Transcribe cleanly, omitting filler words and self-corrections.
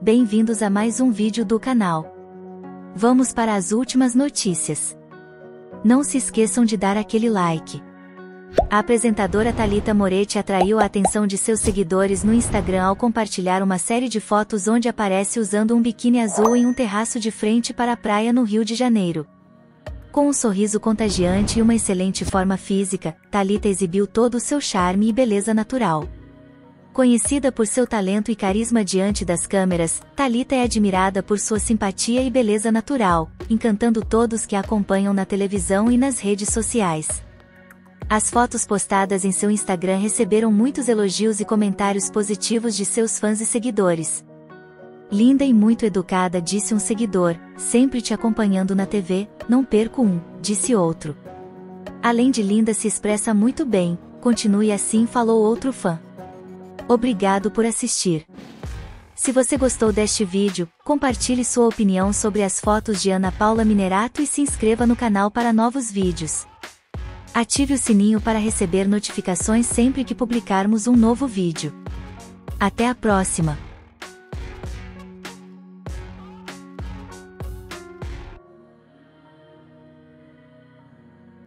bem-vindos a mais um vídeo do canal. Vamos para as últimas notícias. Não se esqueçam de dar aquele like. A apresentadora Thalita Moretti atraiu a atenção de seus seguidores no Instagram ao compartilhar uma série de fotos onde aparece usando um biquíni azul em um terraço de frente para a praia no Rio de Janeiro. Com um sorriso contagiante e uma excelente forma física, Thalita exibiu todo o seu charme e beleza natural. Conhecida por seu talento e carisma diante das câmeras, Thalita é admirada por sua simpatia e beleza natural, encantando todos que a acompanham na televisão e nas redes sociais. As fotos postadas em seu Instagram receberam muitos elogios e comentários positivos de seus fãs e seguidores. Linda e muito educada, disse um seguidor, sempre te acompanhando na TV, não perco um, disse outro. Além de linda, se expressa muito bem, continue assim, falou outro fã. Obrigado por assistir. Se você gostou deste vídeo, compartilhe sua opinião sobre as fotos de Ana Paula Minerato e se inscreva no canal para novos vídeos. Ative o sininho para receber notificações sempre que publicarmos um novo vídeo. Até a próxima!